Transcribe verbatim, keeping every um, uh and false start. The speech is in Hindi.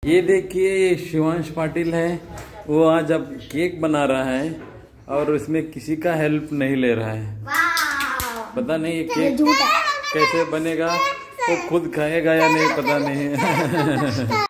ये देखिए, ये शिवांश पाटिल है, वो आज अब केक बना रहा है और उसमें किसी का हेल्प नहीं ले रहा है। पता नहीं ये केक कैसे बनेगा, वो खुद खाएगा या नहीं पता नहीं।